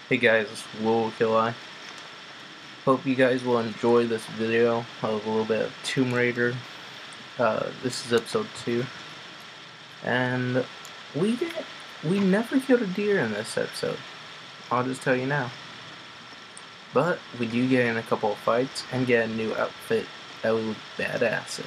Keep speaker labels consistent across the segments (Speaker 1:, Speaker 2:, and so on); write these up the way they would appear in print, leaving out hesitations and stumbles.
Speaker 1: Hey guys, it's Will Hope you guys will enjoy this video of a little bit of Tomb Raider. This is episode 2, and we never killed a deer in this episode. I'll just tell you now. But we do get in a couple of fights and get a new outfit that we look badass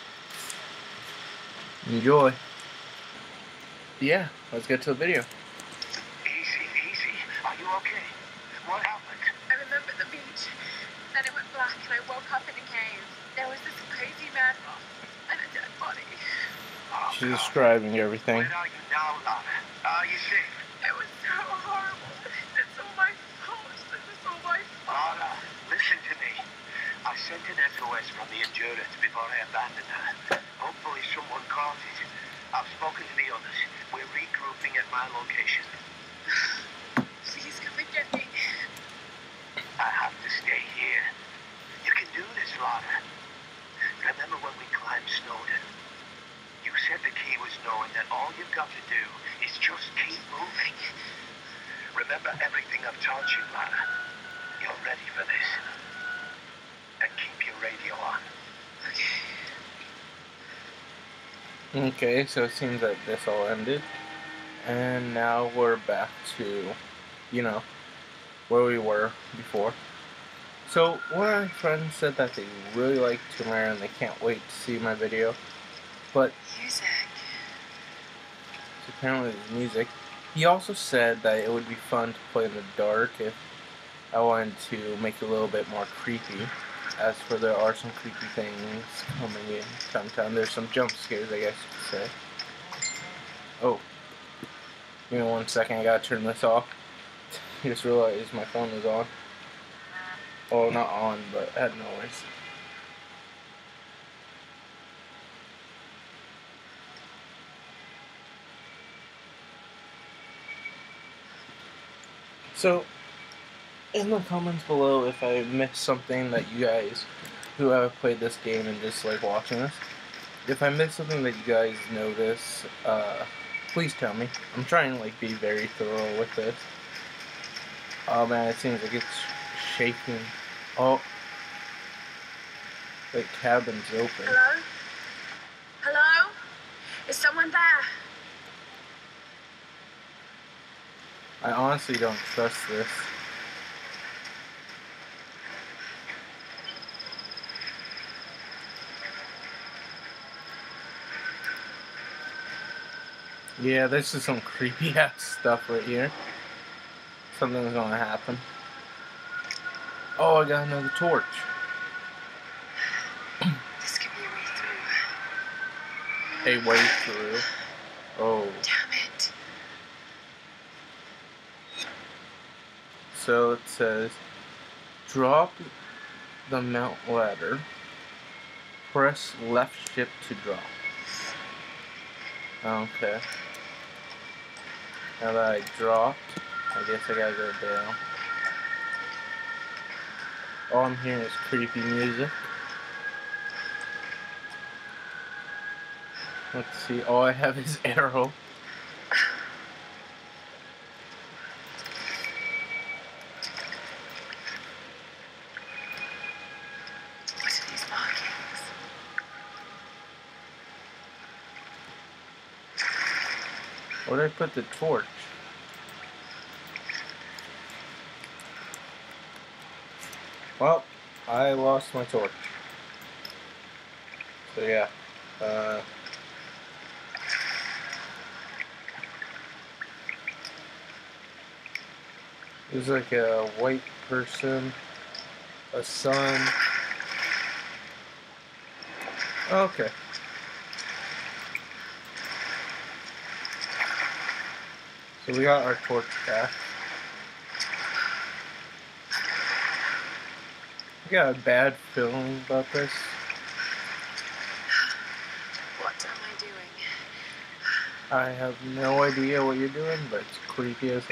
Speaker 1: in. Enjoy. Yeah, let's get to the video.
Speaker 2: Easy. Are you okay? What happened?
Speaker 3: I remember the beach. Then it went black and I woke up in a cave. There was this crazy man and a dead body.
Speaker 2: Oh,
Speaker 1: She's describing everything.
Speaker 2: Where are you now, Lara? Are you safe?
Speaker 3: It was so horrible. It's all my fault. This is all my fault.
Speaker 2: Lara, listen to me. I sent an SOS from the Endurance before I abandoned her. Hopefully someone caught it. I've spoken to the others. We're regrouping at my location.
Speaker 3: Please come and get me.
Speaker 2: I have to stay here. You can do this, Lara. Remember when we climbed Snowden? You said the key was knowing that all you've got to do is just keep moving. Remember everything I've taught you, Lara. You're ready for this. And keep your radio on.
Speaker 1: Okay, so it seems like this all ended. And now we're back to, where we were before. So, one of my friends said that they really like Tomb Raider and they can't wait to see my video. But,
Speaker 3: Music.
Speaker 1: so apparently there's music. He also said that it would be fun to play in the dark if I wanted to make it a little bit more creepy. As for there are some creepy things coming in time to time. There's some jump scares, I guess you could say. Oh. Give me 1 second, I gotta turn this off. I just realized my phone was on. Well, not on, but had noise. So, in the comments below if I missed something that you guys who have played this game and just like watching this, if I missed something that you guys notice, please tell me. I'm trying to like be very thorough with this. Oh man, it seems like it's shaking. Oh, the cabin's open.
Speaker 3: Hello? Hello? Is someone there?
Speaker 1: I honestly don't trust this. Yeah, this is some creepy ass stuff right here. Something's gonna happen. Oh, I got another torch.
Speaker 3: This could be a way through.
Speaker 1: A way through. Oh.
Speaker 3: Damn it.
Speaker 1: So it says, drop the mount ladder. Press left shift to drop. Okay. Now that I dropped, I guess I gotta go down. All I'm hearing is creepy music. Let's see, all I have is arrow.
Speaker 3: What are these markings?
Speaker 1: Where did I put the torch? Well, I lost my torch. So yeah. There's like a white person, a sun. Okay. So we got our torch back. I got a bad feeling about this.
Speaker 3: What am I doing?
Speaker 1: I have no idea what you're doing, but it's creepy as hell.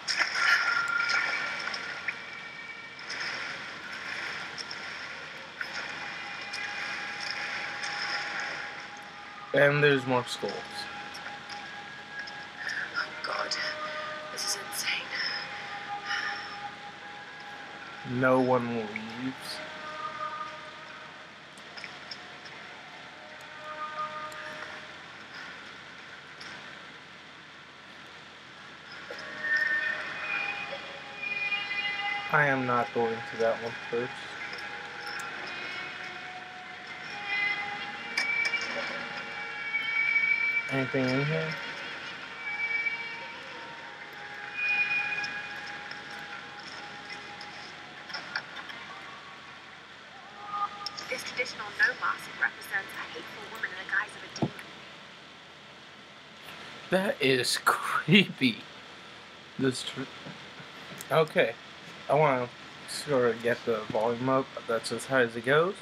Speaker 1: And there's more skulls.
Speaker 3: Oh God, this is insane.
Speaker 1: No one leaves. I am not going to that one first. Anything in here?
Speaker 3: This traditional no mask represents a hateful woman in the guise of a demon.
Speaker 1: That is creepy. Okay. I want to sort of get the volume up. That's as high as it goes.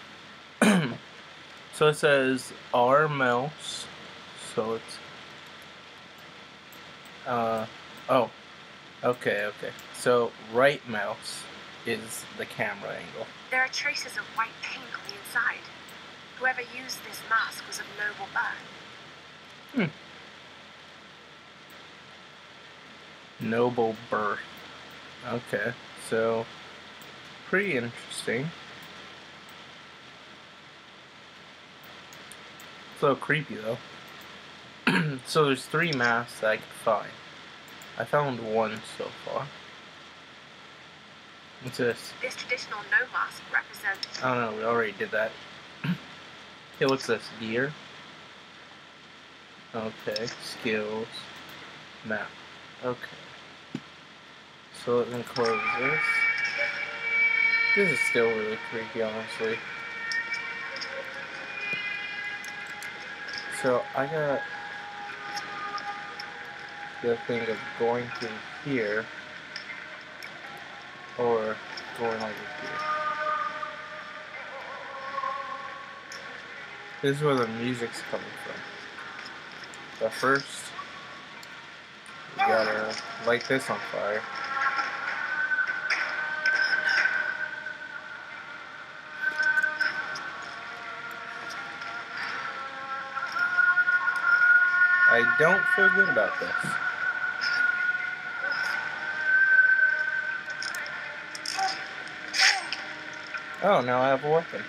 Speaker 1: So it says R mouse. So it's oh. Okay. So right mouse is the camera angle.
Speaker 3: There are traces of white paint on the inside. Whoever used this mask was of noble birth.
Speaker 1: Noble birth. Okay, so pretty interesting. It's a little creepy though. So there's 3 masks that I could find. I found one so far. What's this?
Speaker 3: This traditional no mask represents...
Speaker 1: I don't know, we already did that. Hey, what's this? Gear? Okay, skills. Map. Okay. So let me close this. This is still really creepy, honestly. So I got the thing of going through here or going over here. This is where the music's coming from. But first, we gotta light this on fire. I don't feel good about this. Oh, now I have a weapon.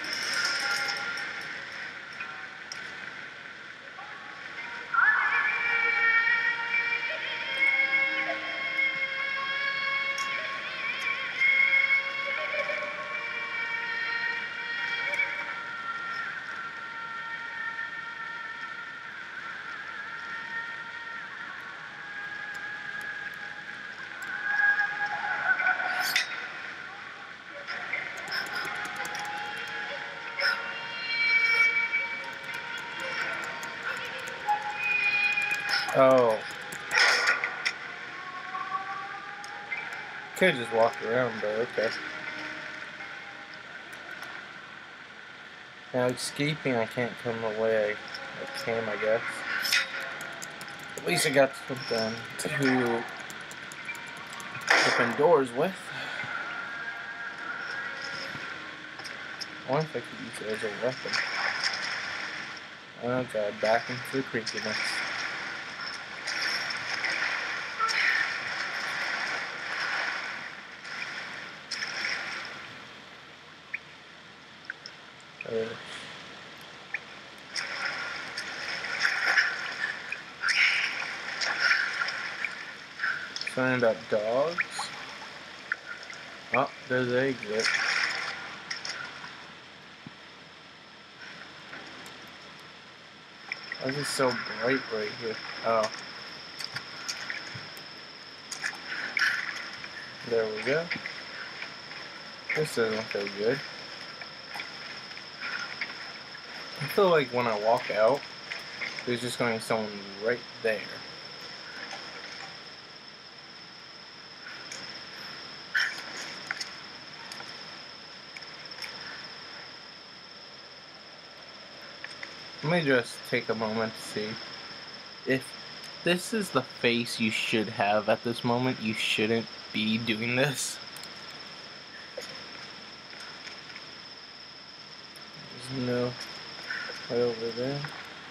Speaker 1: Oh. Could just walk around, but okay. Now escaping, I can't come the way I came, I guess. At least I got something to open doors with. I wonder if I could use it as a weapon. Oh god, back into the creepiness. Something about dogs. Oh, there's the exit. Why is it so bright right here? Oh. There we go. This doesn't feel good. I feel like when I walk out, there's just going to be someone right there. Let me just take a moment to see. If this is the face you should have at this moment, you shouldn't be doing this. There's no way over there.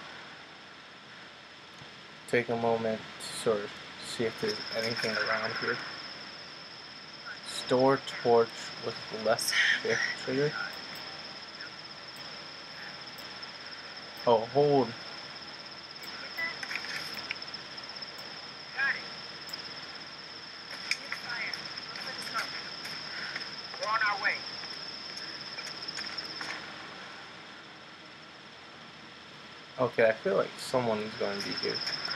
Speaker 1: Take a moment to sort of see if there's anything around here. Restore torch with left shift trigger. Oh, hold.
Speaker 3: Got it. Need fire. Look for the smoke.
Speaker 2: We're on our way.
Speaker 1: Okay, I feel like someone's going to be here.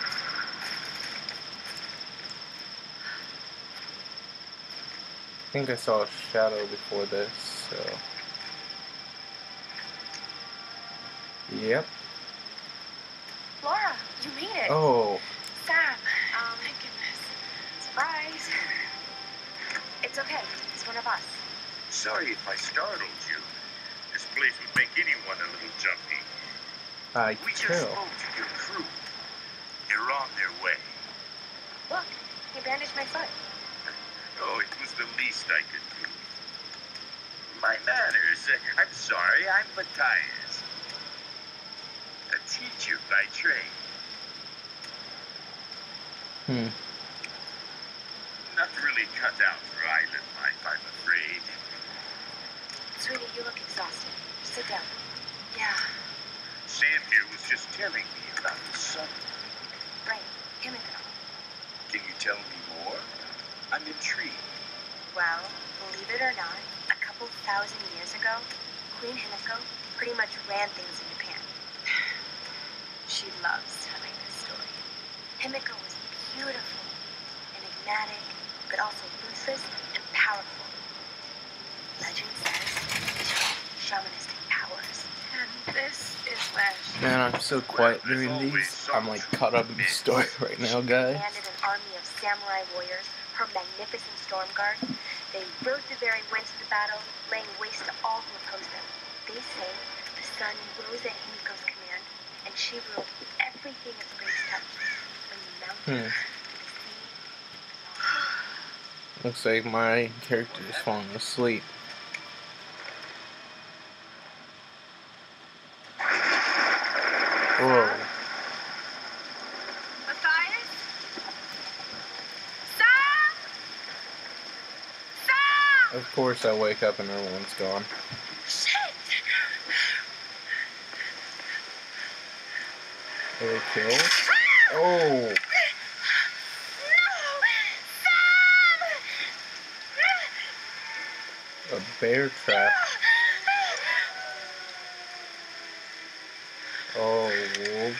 Speaker 1: I think I saw a shadow before this, so... Yep.
Speaker 3: Laura, you made it.
Speaker 1: Oh,
Speaker 3: Sam. Thank goodness. Surprise. It's okay. It's one of us.
Speaker 2: Sorry if I startled you. This place would make anyone a little jumpy.
Speaker 1: I
Speaker 2: We just
Speaker 1: tell.
Speaker 2: spoke to your crew. They're on their way.
Speaker 3: Look, he bandaged my foot.
Speaker 2: Oh, it was the least I could do. My manners. I'm sorry, I'm Matthias. A teacher by trade. Not really cut out for island life, I'm afraid.
Speaker 3: Sweetie, you look exhausted. Sit down. Yeah,
Speaker 2: Sam here was just telling me about the sun.
Speaker 3: right. Himiko.
Speaker 2: Can you tell me more? I'm intrigued.
Speaker 3: Well, believe it or not, a couple thousand years ago, Queen Himiko pretty much ran things in Japan. She loves telling this story. Himiko was beautiful, enigmatic, but also ruthless and powerful. Legend says she had shamanistic powers. And this is where she
Speaker 1: Man, I'm so quiet during these. I'm like caught up in the story right now, guys.
Speaker 3: commanded an army of samurai warriors, her magnificent storm guard. They rode the very winds of the battle, laying waste to all who opposed them. They say the sun rose at Himiko's command, and she ruled everything its grace touched, from the mountains to the sea.
Speaker 1: Looks like my character is falling asleep. Whoa.
Speaker 3: Matthias? Sam! Sam!
Speaker 1: Of course I wake up and everyone's gone.
Speaker 3: Shit!
Speaker 1: Are they killed? Oh! A bear trap. Oh, wolves.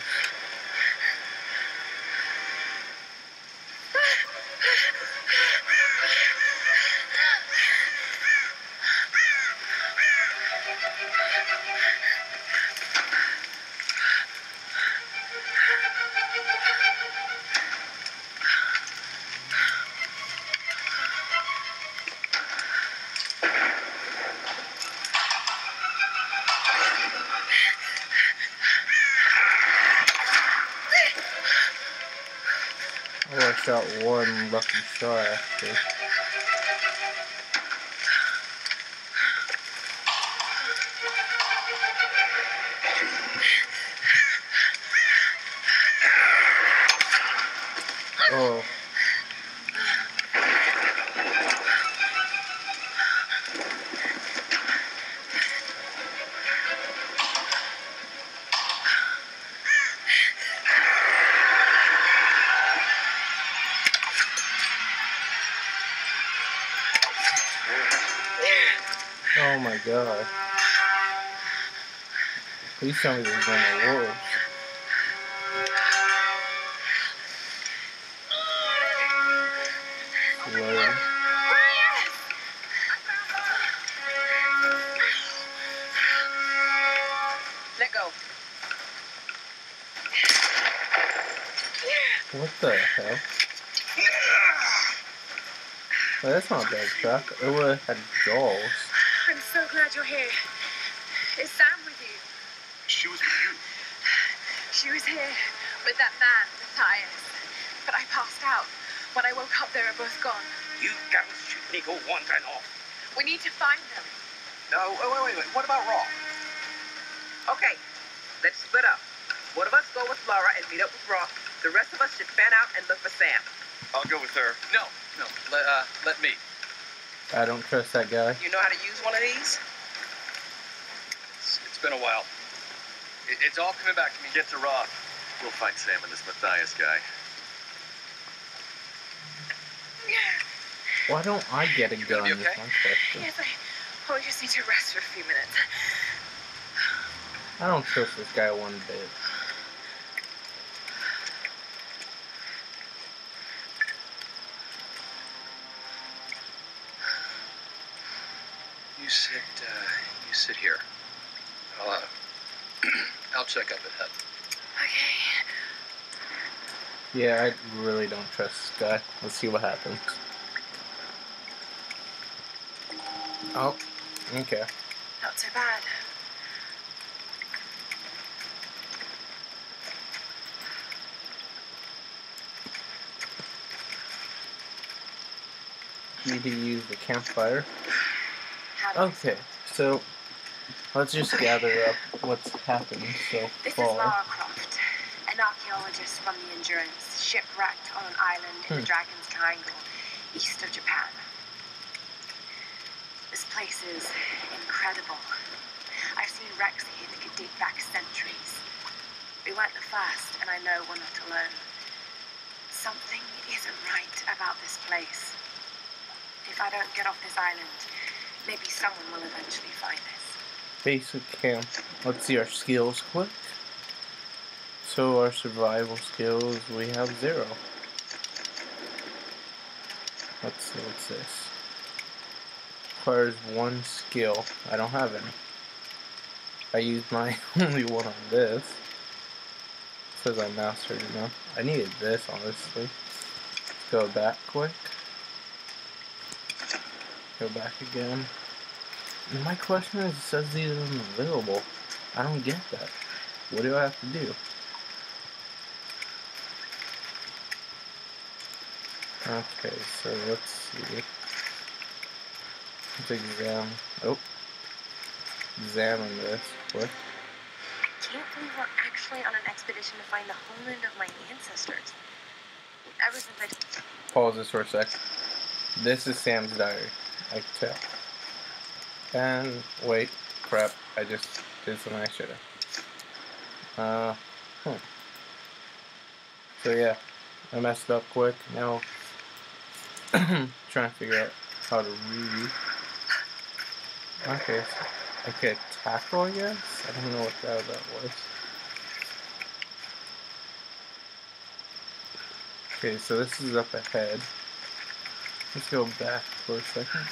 Speaker 1: Oh, I shot one lucky shot actually. Oh. Oh my god. Please tell me there's no more wolves. Slow.
Speaker 3: Let go.
Speaker 1: What the hell? Well, that's not a bad trap. It would have had jaws.
Speaker 3: I'm so glad you're here. Is Sam with you?
Speaker 2: She was with you.
Speaker 3: She was here with that man, Matthias. But I passed out. When I woke up, they were both gone.
Speaker 2: You guys shoot Nico once and off.
Speaker 3: We need to find them.
Speaker 4: No, wait. What about Raw? Okay, let's split up. One of us go with Laura and meet up with Raw. The rest of us should fan out and look for Sam.
Speaker 5: I'll go with her. No, let me.
Speaker 1: I don't trust that guy.
Speaker 4: You know how to use one of these?
Speaker 5: It's been a while. It's all coming back to me. Get to Roth. We'll find Sam and this Matthias guy.
Speaker 1: Why don't I get a
Speaker 5: You
Speaker 1: gun?
Speaker 5: gonna be
Speaker 1: Is
Speaker 5: okay?
Speaker 1: my question.
Speaker 3: Yes, I just need to rest for a few minutes.
Speaker 1: I don't trust this guy one bit.
Speaker 5: You sit here. I'll check up ahead.
Speaker 3: Okay.
Speaker 1: Yeah, I really don't trust this guy. Let's see what happens. Oh, okay.
Speaker 3: Not so bad.
Speaker 1: Need to use the campfire.
Speaker 3: How do
Speaker 1: Okay, so let's just gather up what's happened so
Speaker 3: This is
Speaker 1: far.
Speaker 3: Lara Croft, an archaeologist from the Endurance, shipwrecked on an island in the Dragon's Triangle, east of Japan. This place is incredible. I've seen wrecks here that could date back centuries. We weren't the first, and I know we're not alone. Something isn't right about this place. If I don't get off this island, maybe someone will eventually find us.
Speaker 1: Basic camp. Let's see our skills quick. So our survival skills, we have 0. Let's see, what's this? Requires 1 skill. I don't have any. I used my only one on this. Says I mastered enough. I needed this, honestly. Let's go back quick. Go back again. And my question is, it says these are unavailable. I don't get that. What do I have to do? Okay, so let's see. Let's examine this quick.
Speaker 3: I can't believe we're actually on an expedition to find the homeland of my ancestors. Ever since I...
Speaker 1: Pause this for a sec. This is Sam's diary. I can tell. And wait, crap! I just did something I should have. So yeah, I messed up quick. Now, trying to figure out how to read. Okay, so, okay, tackle, I guess. I don't know what that was. Okay, so this is up ahead. Let's go back for a second.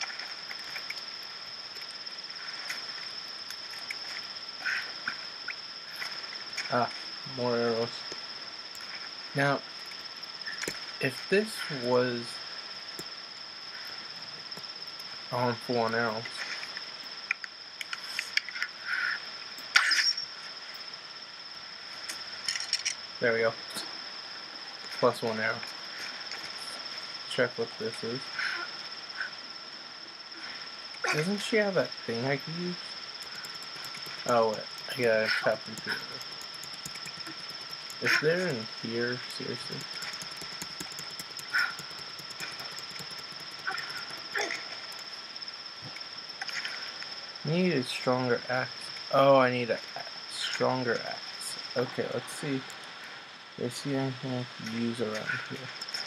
Speaker 1: Ah, more arrows. Now, if this was on full on arrows, there we go. Plus 1 arrow. Check what this is. Doesn't she have that thing I could use? Oh wait, I gotta tap into it. If they're in here, seriously. Need a stronger axe. Oh, I need a stronger axe. Okay, let's see. Do I see anything I can use around here?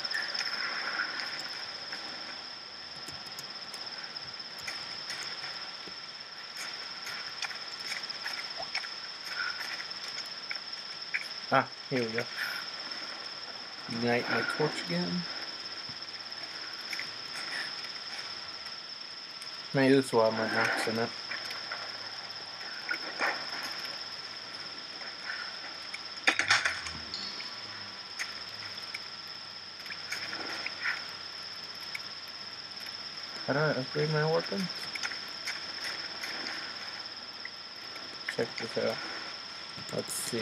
Speaker 1: Ah, here we go. Ignite my torch again. Maybe this will have my axe in it. How do I upgrade my weapons? Check this out. Let's see.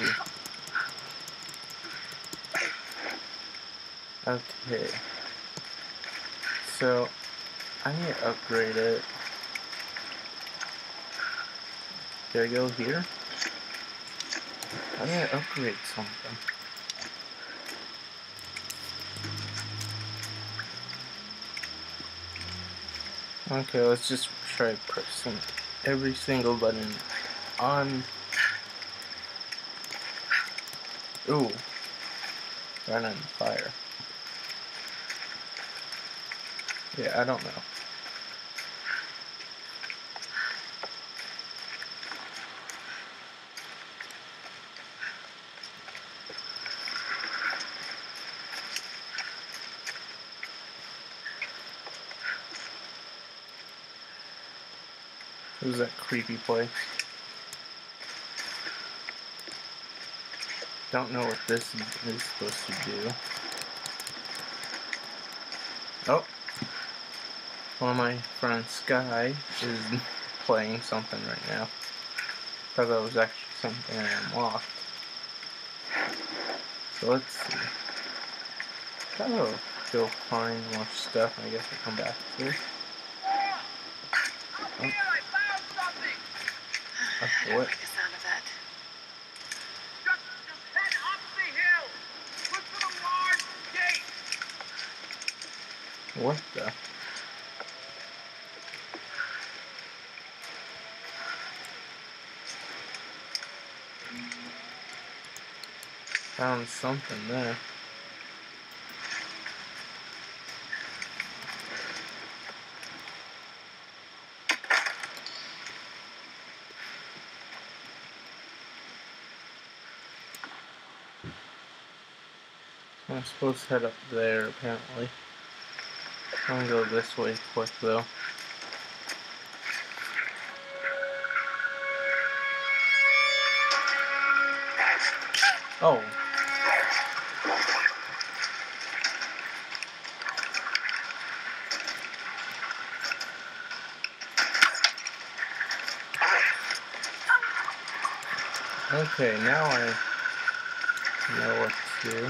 Speaker 1: Okay. So, I need to upgrade it. Did I go here? I need to upgrade something. Okay, let's just try pressing every single button on. Ooh, ran on fire. Yeah, I don't know. It was that creepy place. Don't know what this is supposed to do. Oh, one of my friends, Sky, is playing something right now. Thought that was actually something I unlocked. So let's see. Oh, go find more stuff. I guess I'll come back to it. Oh.
Speaker 4: I found something!
Speaker 1: Oh,
Speaker 4: I don't
Speaker 1: what?
Speaker 4: like the sound of that. Just head up the hill! Look for the large gate!
Speaker 1: What the? Found something there. I'm supposed to head up there, apparently. I'm gonna go this way quick, though. Oh. Okay, now I know what to do.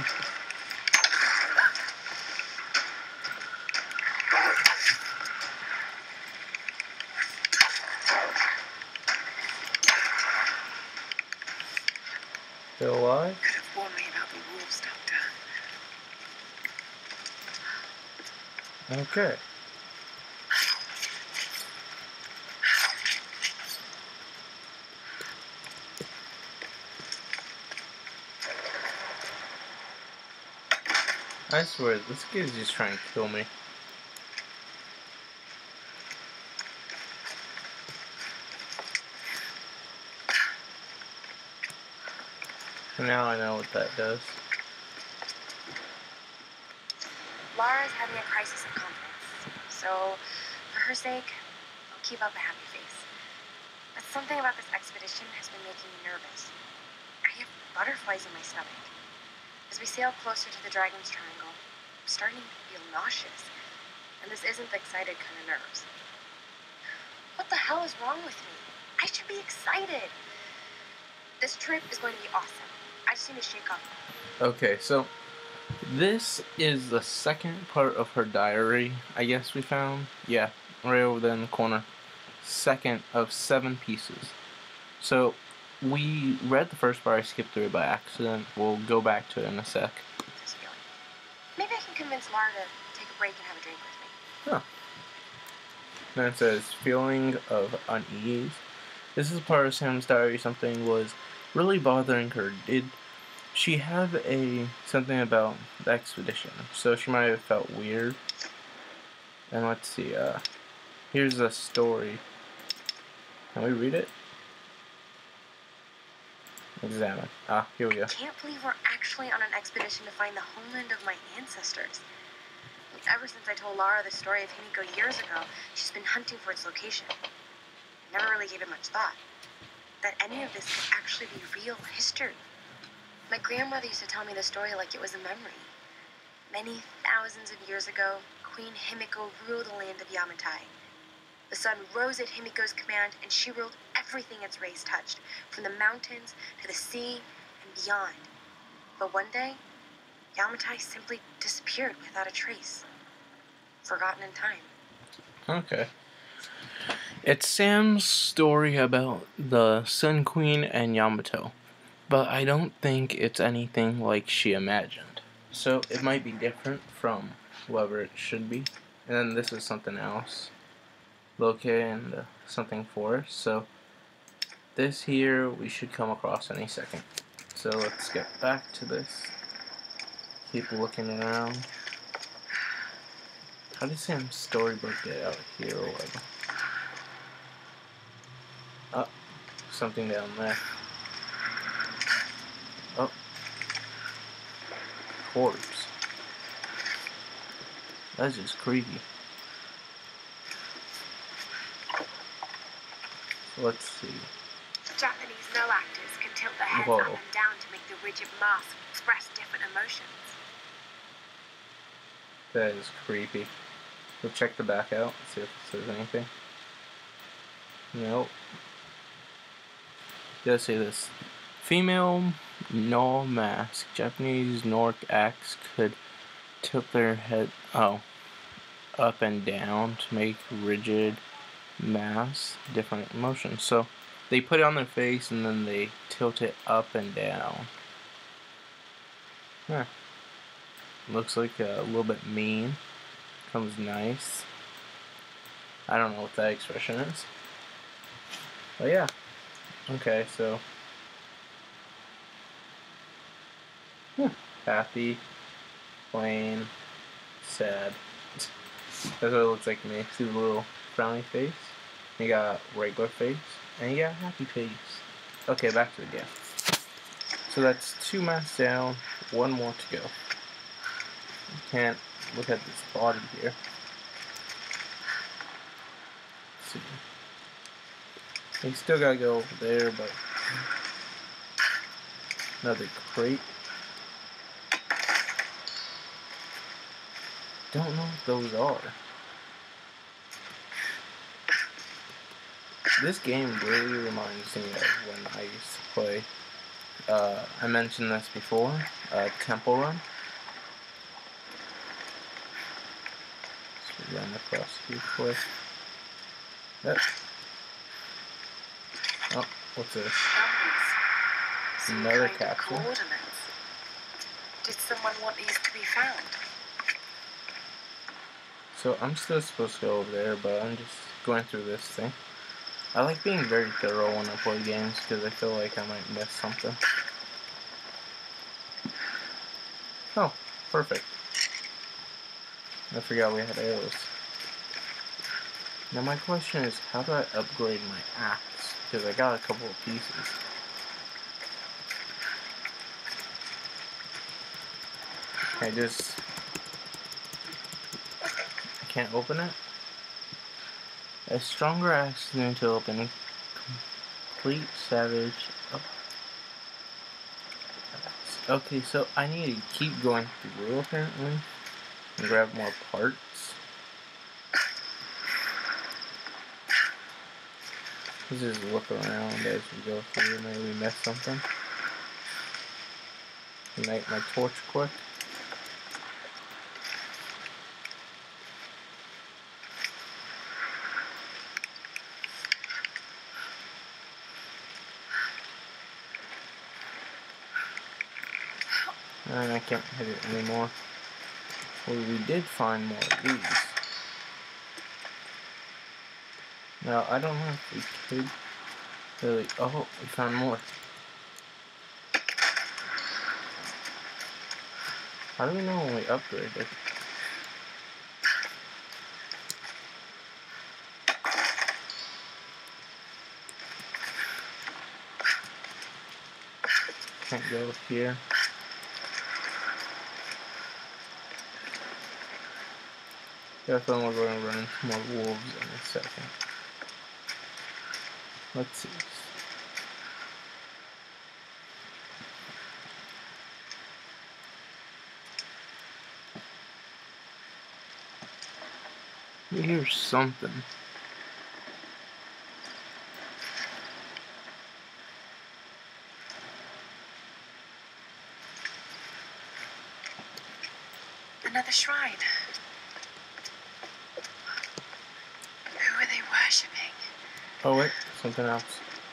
Speaker 1: Still alive?
Speaker 4: Could have warned me about the wolves, Doctor.
Speaker 1: Okay. I swear, this kid's just trying to kill me. Now I know what that does.
Speaker 3: Lara's having a crisis of confidence, so for her sake, I'll keep up a happy face. But something about this expedition has been making me nervous. I have butterflies in my stomach. As we sail closer to the Dragon's Triangle, I'm starting to feel nauseous, and this isn't the excited kind of nerves. What the hell is wrong with me? I should be excited. This trip is going to be awesome. I just need to shake up.
Speaker 1: Okay, so this is the second part of her diary, I guess we found. Yeah, right over there in the corner. Second of 7 pieces. So, we read the first part, I skipped through it by accident. We'll go back to it in a sec.
Speaker 3: This feeling. Maybe I can convince Lara to take a break and have a drink with me.
Speaker 1: Huh. Then it says, feeling of unease. This is part of Sam's diary. Something was really bothering her. Did she have something about the expedition? So she might have felt weird. And let's see, here's a story. Can we read it? Examine. Ah, here we go.
Speaker 3: I can't believe we're actually on an expedition to find the homeland of my ancestors. Ever since I told Lara the story of Himiko years ago, she's been hunting for its location. I never really gave it much thought. That any of this could actually be real history. My grandmother used to tell me the story like it was a memory. Many thousands of years ago, Queen Himiko ruled the land of Yamatai. The sun rose at Himiko's command, and she ruled everything its rays touched, from the mountains to the sea and beyond. But one day, Yamatai simply disappeared without a trace. Forgotten in time.
Speaker 1: Okay. It's Sam's story about the Sun Queen and Yamato, but I don't think it's anything like she imagined. So it might be different from whoever it should be. And then this is something else. locating something for us. So this here we should come across any second. So let's get back to this. Keep looking around. How did Sam's storybook get out here or whatever? Oh, something down there. Oh, corpse. That's just creepy. So let's see.
Speaker 3: Japanese no actors can tilt their heads
Speaker 1: Whoa.
Speaker 3: up and down to make the rigid mask express different emotions.
Speaker 1: That is creepy. We'll check the back out, see if it says anything. Nope. Does say this. Female no mask. Japanese Nork acts could tilt their head up and down to make rigid masks different emotions. So they put it on their face and then they tilt it up and down. Huh. Looks like a little bit mean. Comes nice. I don't know what that expression is. But yeah. Okay, so happy, plain, sad. That's what it looks like to me. See the little frowny face? You got regular face, and you got happy face. Okay, back to the game. So that's 2 masks down, 1 more to go. You can't look at this body here. Let's see. You still gotta go over there, but another crate. Don't know what those are. This game really reminds me of when I used to play. I mentioned this before. Temple Run. So run across here quick. Yep. Oh, what's this? Another capsule.
Speaker 3: Did someone want these to be found?
Speaker 1: So I'm still supposed to go over there, but I'm just going through this thing. I like being very thorough when I play games because I feel like I might miss something. Oh, perfect. I forgot we had arrows. Now my question is, how do I upgrade my axe? Because I got a couple of pieces. I can't open it? A stronger axe is known to open complete savage. Oh. Okay, so I need to keep going through apparently and grab more parts. Let's just look around as we go through. Maybe we missed something. Ignite my torch quick. And I can't hit it anymore. Well, we did find more of these. Now, I don't know if we could really... Oh, we found more. How do we know when we upgraded? Can't go here. Definitely we're going to run into more wolves in a second. Let's see. Here's something.
Speaker 3: Another shrine. Who are they worshipping?
Speaker 1: Oh wait, something else.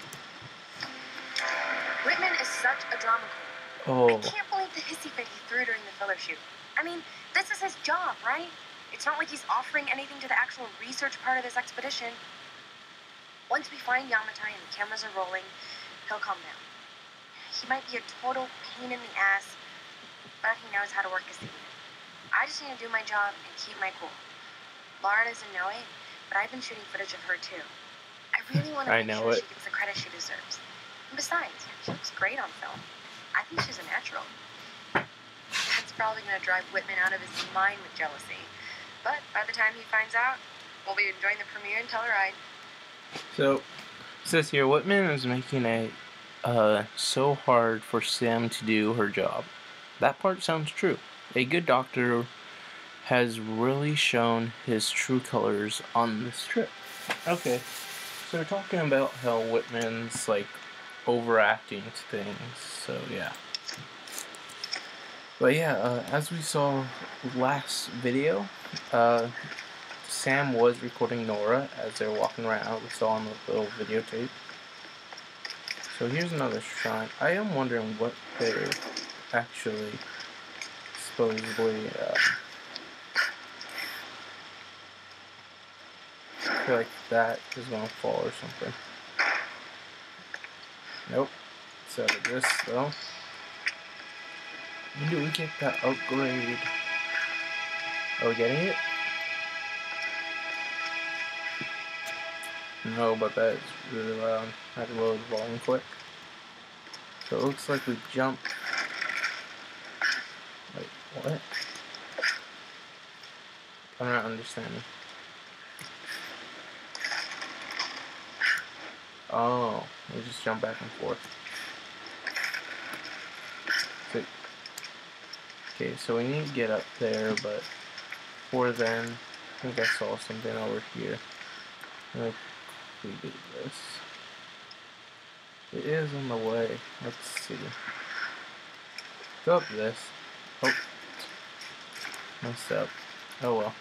Speaker 3: Whitman is such a drama queen.
Speaker 1: Oh.
Speaker 3: I can't believe the hissy fit he threw during the filler shoot. I mean, this is his job, right? It's not like he's offering anything to the actual research part of this expedition. Once we find Yamatai and the cameras are rolling, he'll calm down. He might be a total pain in the ass, but he knows how to work a scene. I just need to do my job and keep my cool. Laura doesn't know it, but I've been shooting footage of her too. I really want to make sure she gets the credit she deserves. And besides, she looks great on film. I think she's a natural. That's probably going to drive Whitman out of his mind with jealousy. But by the time he finds out, we'll be enjoying the premiere and Telluride.
Speaker 1: So, it says here, Whitman is making it so hard for Sam to do her job. That part sounds true. A good doctor has really shown his true colors on this trip. Okay, so we're talking about how Whitman's, like, overacting to things, so yeah. But yeah, as we saw last video, Sam was recording Nora as they were walking around. We saw on the little videotape. So here's another shrine. I am wondering what they're actually supposedly, I feel like that is gonna fall or something. Nope. So this though. When do we get that upgrade? Are we getting it? No, but that is really loud. I had to lower the volume quick. So it looks like we jumped. Wait, what? I'm not understanding. Oh, we just jump back and forth. So, okay, so we need to get up there, but before then, I think I saw something over here. Like, we do this. It is on the way. Let's see. Go up this. Oh. Messed up. Oh well.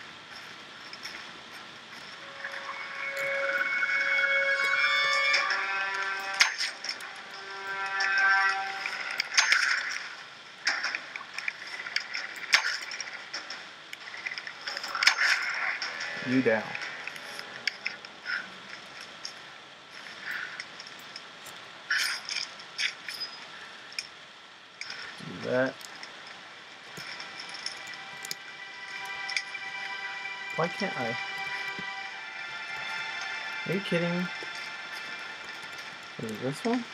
Speaker 1: You down. Do that. Why can't I? Are you kidding me? Is it this one?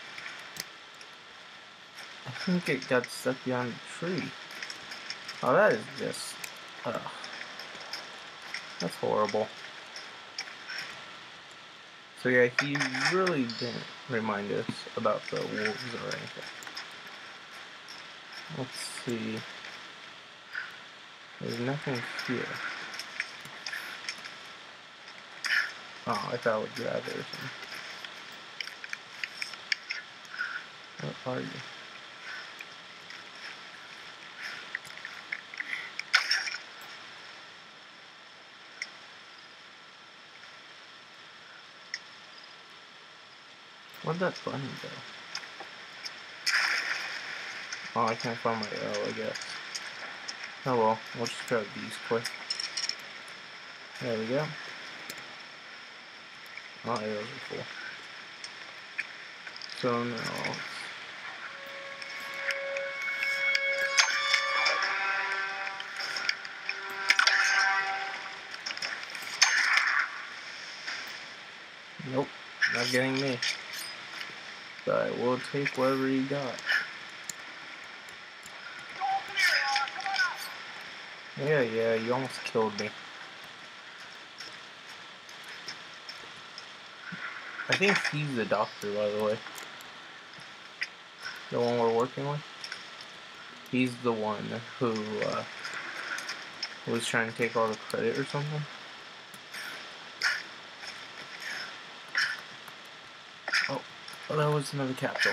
Speaker 1: I think it got stuck behind the tree. Oh, that is just... that's horrible. So yeah, he really didn't remind us about the wolves or anything. Let's see. There's nothing here. Oh, I thought I would grab it or something. What are you? Where'd that button go? Oh, I can't find my arrow, I guess. Oh well, we'll just grab these quick. There we go. Oh, arrows are full. So now... Nope, not getting me. But I will take whatever you got. Yeah, you almost killed me. I think he's the doctor, by the way. The one we're working with. He's the one who was trying to take all the credit or something. Oh, that was another capsule.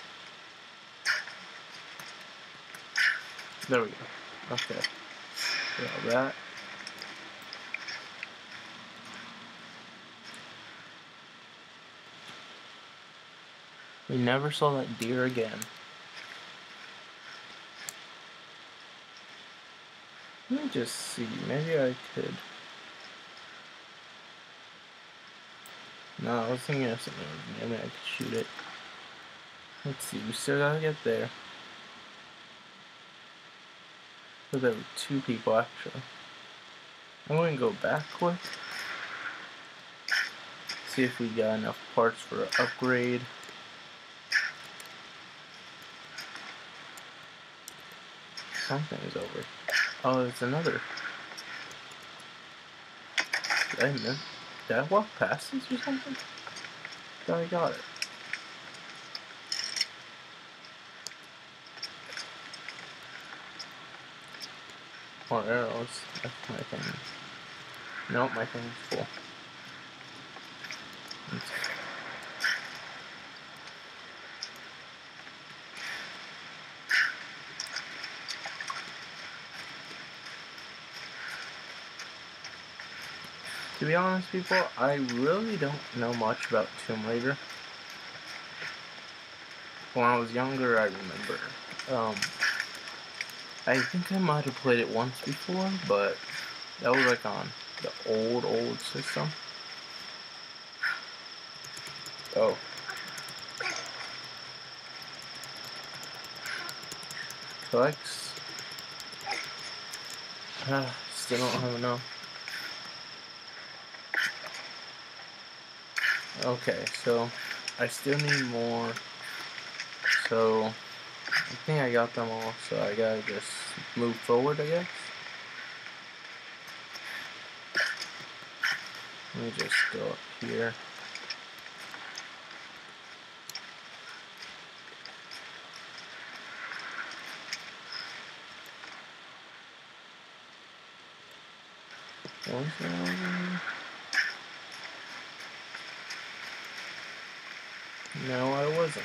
Speaker 1: There we go. Okay. Grab that. We never saw that deer again. Let me just see. Maybe I could. No, I was thinking of something. Maybe I could shoot it. Let's see. We still gotta get there. So there were 2 people actually. I'm going to go back quick. See if we got enough parts for an upgrade. Something's over. Oh, there's another. Did I walk past this or something? Thought I got it. More arrows. That's my thing. Nope, my thing's full. To be honest, people, I really don't know much about Tomb Raider. When I was younger, I remember. I think I might have played it once before, but that was like on the old system. Oh. Collects. Still don't have enough. Okay, so I still need more. So I think I got them all, so I gotta just move forward, I guess. Let me just go up here. Was that over here? No, I wasn't.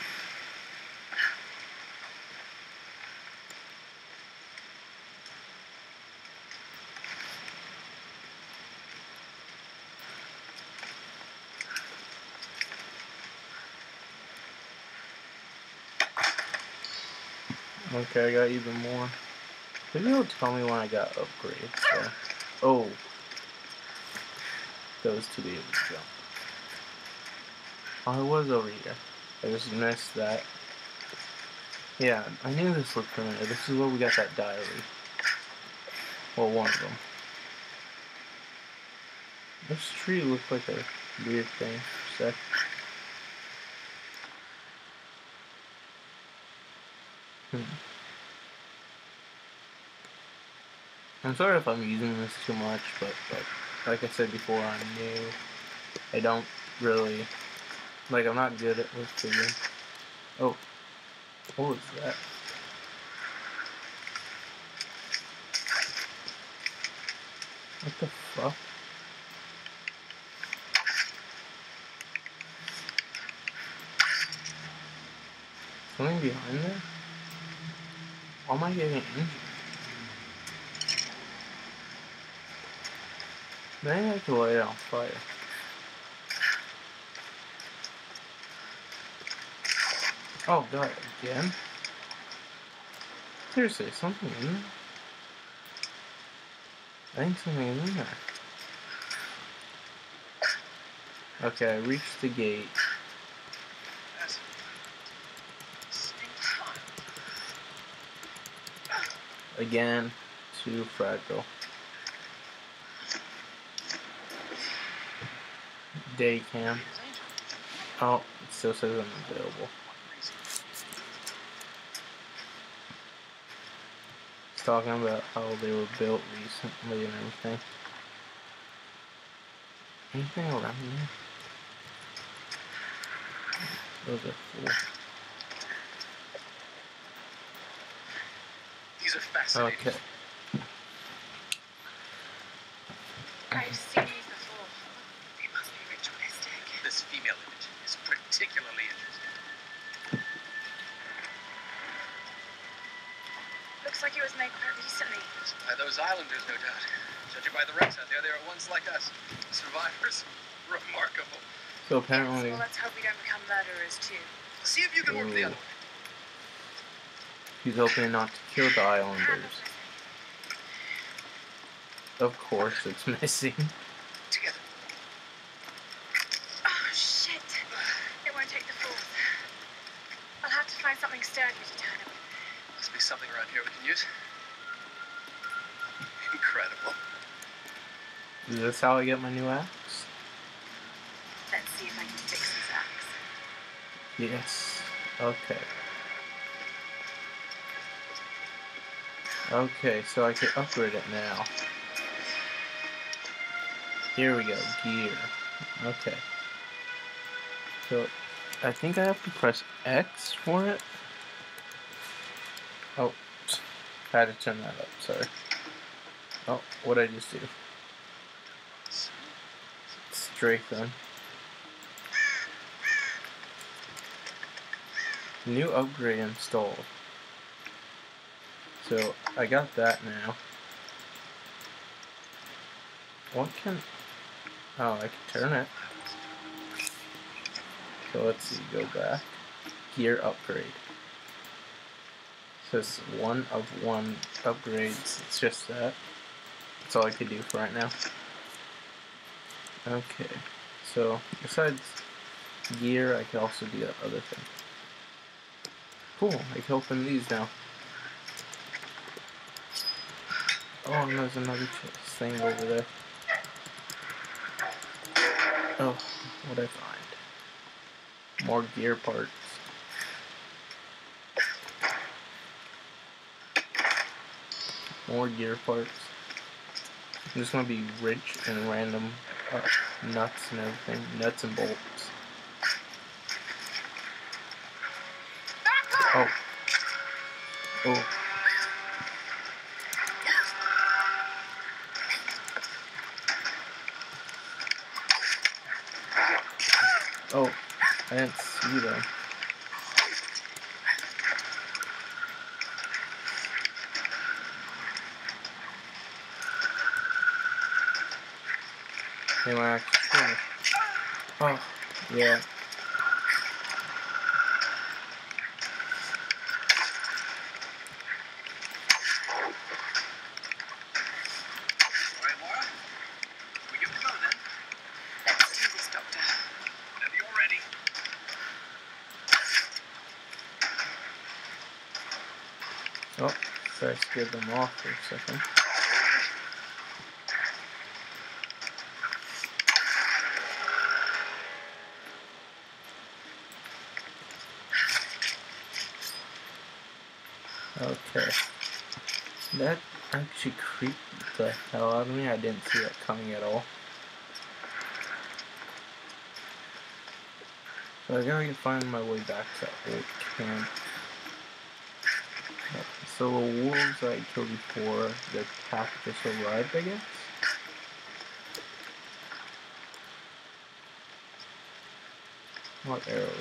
Speaker 1: Okay, I got even more. Maybe it'll tell me when I got upgrades. So. Oh. Those 2 be able to jump. Oh, it was over here. I just missed that. Yeah, I knew this looked familiar. This is where we got that diary. Well, one of them. This tree looked like a weird thing for a sec. I'm sorry if I'm using this too much, but like I said before, I'm new. I don't really, like, I'm not good with figuring. Oh, what was that? What the fuck? Something behind there? Why am I getting injured? Maybe I could light it on fire. Oh god, again? Seriously, something in there? I think something is in there. Okay, I reached the gate. Again, too fragile. Day cam. Oh, it still says unavailable. It's talking about how they were built recently and everything. Anything around here? Those are cool.
Speaker 5: These are fascinating.
Speaker 1: Okay.
Speaker 3: I've seen these before. They must be ritualistic.
Speaker 5: This female image is particularly interesting.
Speaker 3: Looks like it was made quite recently.
Speaker 5: By those islanders, no doubt. Judging by the wrecks out there, they were once like us. Survivors. Remarkable.
Speaker 1: So apparently...
Speaker 3: Yes, well, let's hope we don't become murderers, too.
Speaker 5: See if you can work the other way.
Speaker 1: He's hoping not to kill the islanders. Of course it's missing.
Speaker 5: Together.
Speaker 3: Oh, shit. It won't take the force. I'll have to find something sturdy to turn it.
Speaker 5: Must be something around here we can use. Incredible.
Speaker 1: Is this how I get my new axe?
Speaker 3: Let's see if I can fix this axe.
Speaker 1: Yes. Okay. Okay, so I can upgrade it now. Here we go, gear. Okay. So, I think I have to press X for it. Oh, I had to turn that up, sorry. Oh, what'd I just do? Strafing. New upgrade installed. So, I got that now. What can... Oh, I can turn it. So let's see, go back. Gear upgrade. It says 1 of 1 upgrades. It's just that. That's all I could do for right now. Okay. So, besides gear, I can also do that other thing. Cool, I can open these now. Oh, and there's another thing over there. Oh, what'd I find? More gear parts. More gear parts. I'm just gonna be rich in random nuts and everything. Nuts and bolts. Oh. Oh. Oh, I didn't see them. They were actually. Oh, yeah.
Speaker 5: Alright, Laura. We give it a go then.
Speaker 4: Let's do this, Doctor.
Speaker 5: Whenever you're ready.
Speaker 1: Oh, so I scared them off for a second. Okay. That actually creeped the hell out of me. I didn't see that coming at all. So I gotta find my way back to old camp. So the wolves I killed before, their pack just arrived, I guess? What arrows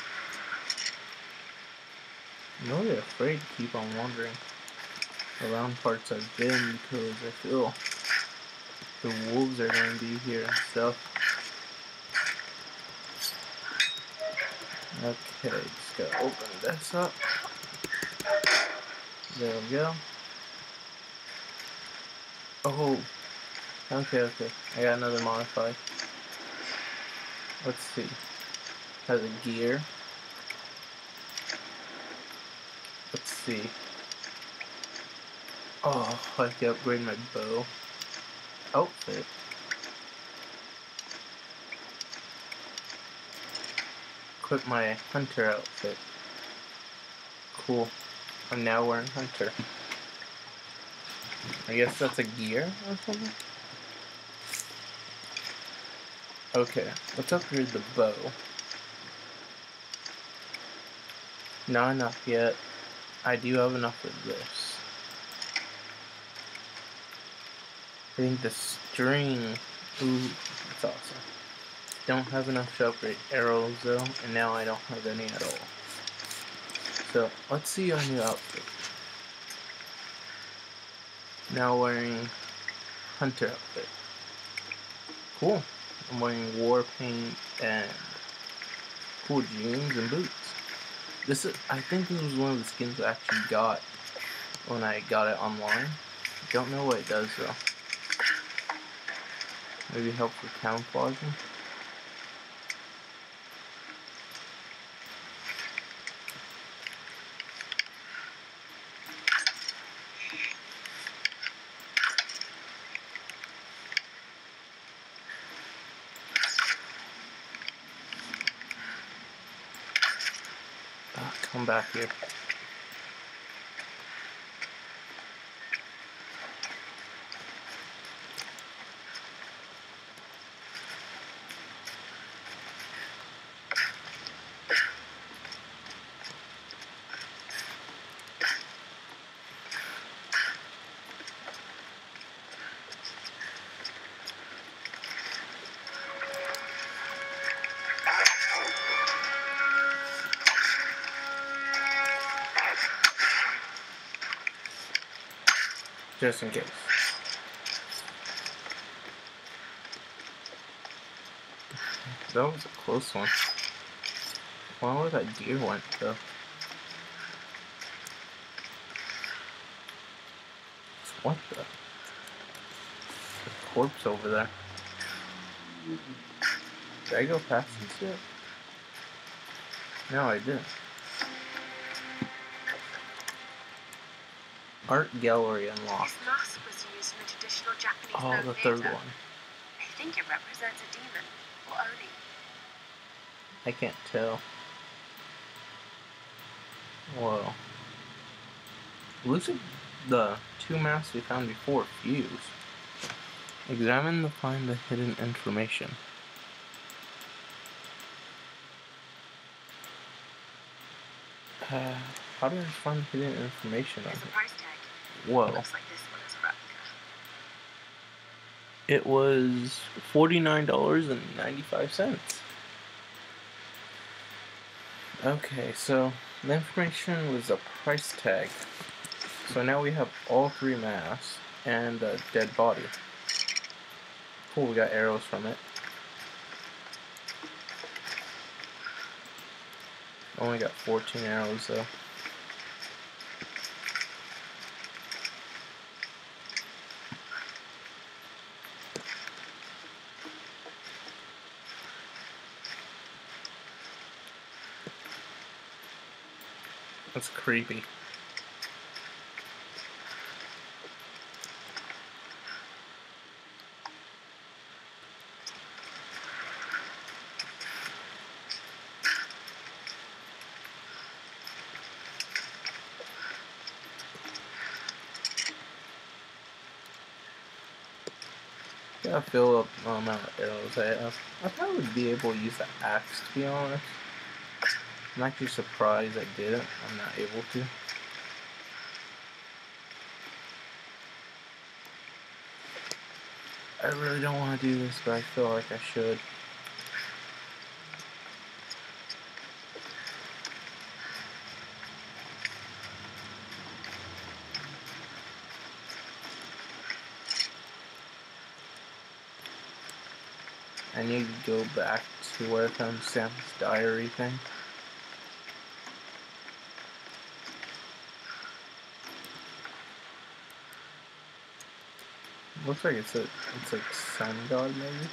Speaker 1: are? I'm really afraid to keep on wandering around parts I've been because I feel the wolves are going to be here and stuff. Okay, just gotta open this up. There we go. Oh, okay. I got another modify. Let's see. Has a gear. Let's see. Oh, I can upgrade my bow. Outfit. Equip my hunter outfit. Cool. I'm now wearing hunter. I guess that's a gear or something? Okay, let's upgrade the bow. Not enough yet. I do have enough of this. I think the string... Ooh, that's awesome. Don't have enough to upgrade arrows though, and now I don't have any at all. So, let's see our new outfit. Now wearing hunter outfit. Cool. I'm wearing war paint and cool jeans and boots. I think this was one of the skins I actually got when I got it online. Don't know what it does though. Maybe help with camouflaging. Come back here. Just in case. That was a close one. I wonder where that deer went, though. What the? The corpse over there. Did I go past this yet? No, I didn't. Art gallery unlocked.
Speaker 3: This mask was used in the traditional Japanese
Speaker 1: Oh, the
Speaker 3: theater.
Speaker 1: third one.
Speaker 3: I think it represents a demon, or Oni.
Speaker 1: I can't tell. Whoa. Looks like the two masks we found before fuse. Examine to find the hidden information. How do I find hidden information on
Speaker 3: There's a
Speaker 1: it?
Speaker 3: price tag.
Speaker 1: Whoa.
Speaker 3: Looks like this one is a replica.
Speaker 1: It was $49.95. Okay, so the information was a price tag. So now we have all three masks and a dead body. Cool, we got arrows from it. Only got 14 arrows though. That's creepy. Gotta fill up the amount of arrows I have. I probably would be able to use the axe, to be honest. I'm actually surprised I didn't. I'm not able to. I really don't want to do this, but I feel like I should. I need to go back to where I found Sam's diary thing. Looks like it's like sun god maybe.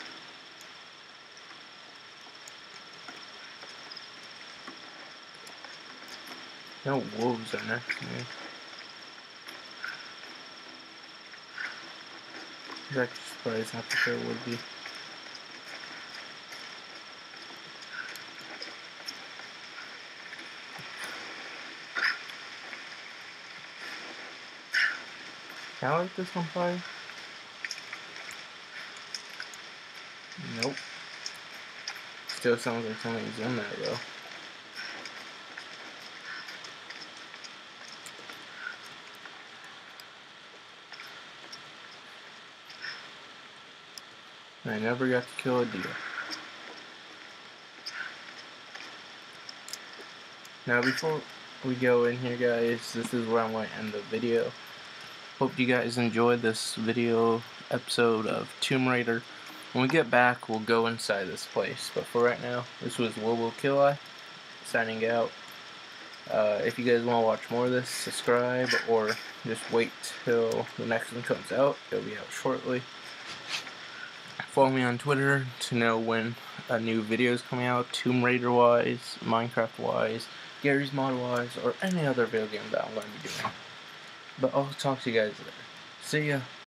Speaker 1: No wolves are next to me. I was actually surprised how there would be. Can I light this on fire? Nope. Still sounds like something's in there though. I never got to kill a deer. Now before we go in here guys, this is where I'm going to end the video. Hope you guys enjoyed this video episode of Tomb Raider. When we get back, we'll go inside this place. But for right now, this was WoboKillEye signing out. If you guys want to watch more of this, subscribe or just wait till the next one comes out. It'll be out shortly. Follow me on Twitter to know when a new video is coming out, Tomb Raider wise, Minecraft wise, Gary's Mod wise, or any other video game that I'm going to be doing. But I'll talk to you guys later. See ya.